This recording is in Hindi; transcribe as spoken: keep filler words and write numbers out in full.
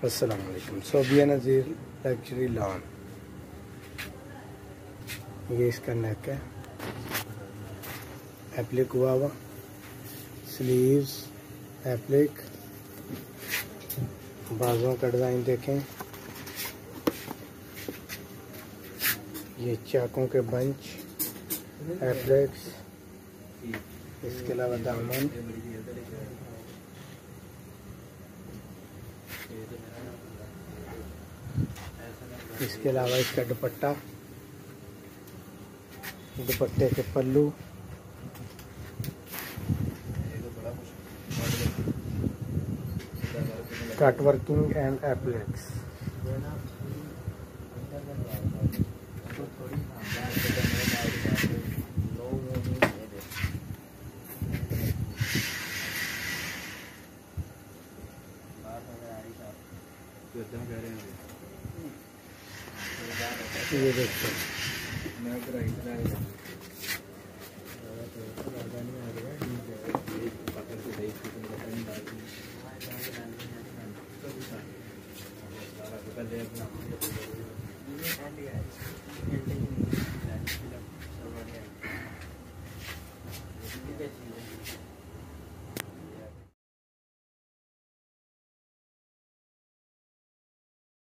अस्सलाम वालेकुम। सोबिया नज़ीर लग्जरी लॉन, ये इसका नेक है, एप्लिक हुआ हुआ, स्लीव्स एप्लिक, बाजुओं का डिज़ाइन देखें, ये चाकों के बंच एप्लिक्स, इसके अलावा दामन, इसके अलावा इसका दुपट्टा, दुपट्टे के पल्लू, कट वर्किंग एंड एप्लिक्स। ये देखो